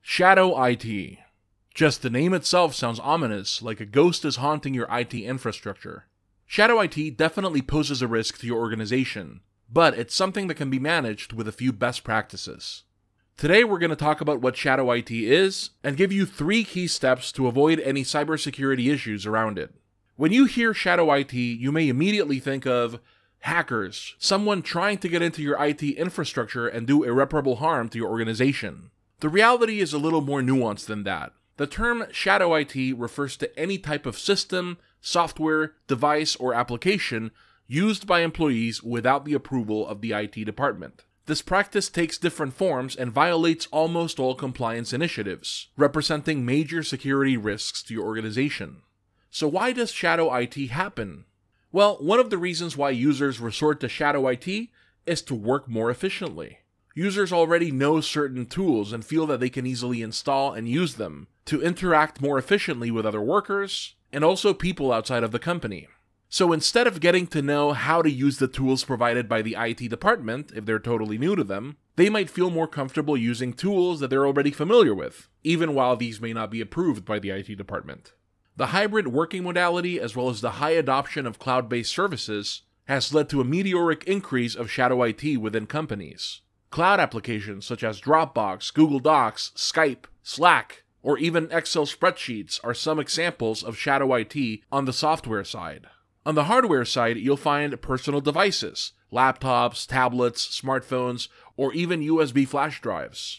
Shadow IT. Just the name itself sounds ominous, like a ghost is haunting your IT infrastructure. Shadow IT definitely poses a risk to your organization, but it's something that can be managed with a few best practices. Today we're going to talk about what Shadow IT is, and give you 3 key steps to avoid any cybersecurity issues around it. When you hear Shadow IT, you may immediately think of hackers, someone trying to get into your IT infrastructure and do irreparable harm to your organization. The reality is a little more nuanced than that. The term Shadow IT refers to any type of system, software, device, or application used by employees without the approval of the IT department. This practice takes different forms and violates almost all compliance initiatives, representing major security risks to your organization. So why does Shadow IT happen? Well, one of the reasons why users resort to Shadow IT is to work more efficiently. Users already know certain tools and feel that they can easily install and use them to interact more efficiently with other workers and also people outside of the company. So instead of getting to know how to use the tools provided by the IT department if they're totally new to them, they might feel more comfortable using tools that they're already familiar with, even while these may not be approved by the IT department. The hybrid working modality, as well as the high adoption of cloud-based services, has led to a meteoric increase of Shadow IT within companies. Cloud applications such as Dropbox, Google Docs, Skype, Slack, or even Excel spreadsheets are some examples of Shadow IT on the software side. On the hardware side, you'll find personal devices, laptops, tablets, smartphones, or even USB flash drives.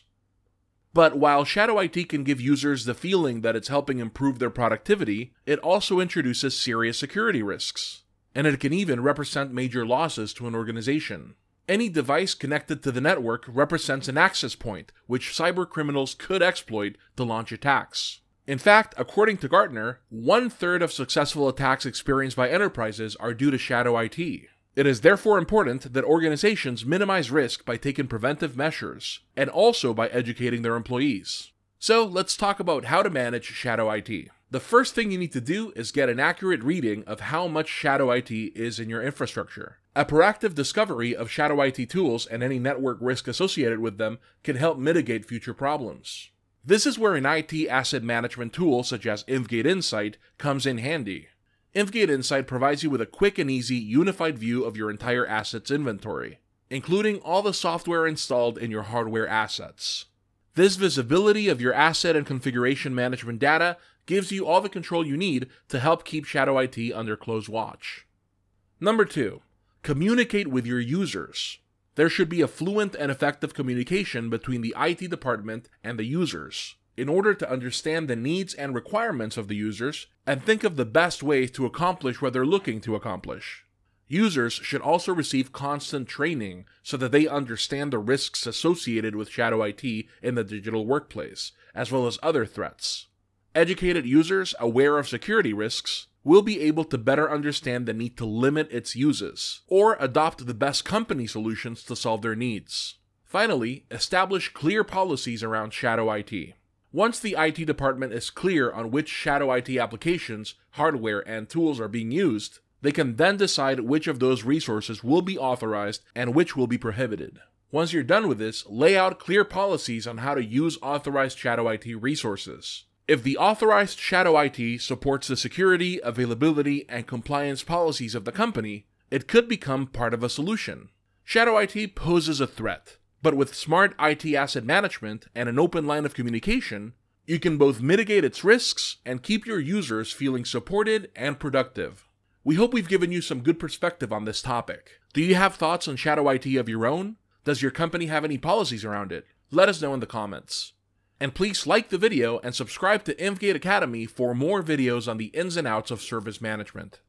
But while Shadow IT can give users the feeling that it's helping improve their productivity, it also introduces serious security risks, and it can even represent major losses to an organization. Any device connected to the network represents an access point, which cybercriminals could exploit to launch attacks. In fact, according to Gartner, 1/3 of successful attacks experienced by enterprises are due to Shadow IT. It is therefore important that organizations minimize risk by taking preventive measures, and also by educating their employees. So let's talk about how to manage Shadow IT. The first thing you need to do is get an accurate reading of how much Shadow IT is in your infrastructure. A proactive discovery of Shadow IT tools and any network risk associated with them can help mitigate future problems. This is where an IT asset management tool such as InvGate Insight comes in handy. InvGate Insight provides you with a quick and easy unified view of your entire assets inventory, including all the software installed in your hardware assets. This visibility of your asset and configuration management data gives you all the control you need to help keep Shadow IT under close watch. Number 2. Communicate with your users. There should be a fluent and effective communication between the IT department and the users in order to understand the needs and requirements of the users and think of the best ways to accomplish what they're looking to accomplish. Users should also receive constant training so that they understand the risks associated with Shadow IT in the digital workplace, as well as other threats. Educated users aware of security risks will be able to better understand the need to limit its uses, or adopt the best company solutions to solve their needs. Finally, establish clear policies around Shadow IT. Once the IT department is clear on which Shadow IT applications, hardware, and tools are being used, they can then decide which of those resources will be authorized and which will be prohibited. Once you're done with this, lay out clear policies on how to use authorized Shadow IT resources. If the authorized Shadow IT supports the security, availability, and compliance policies of the company, it could become part of a solution. Shadow IT poses a threat, but with smart IT asset management and an open line of communication, you can both mitigate its risks and keep your users feeling supported and productive. We hope we've given you some good perspective on this topic. Do you have thoughts on Shadow IT of your own? Does your company have any policies around it? Let us know in the comments. And please like the video and subscribe to InvGate Academy for more videos on the ins and outs of service management.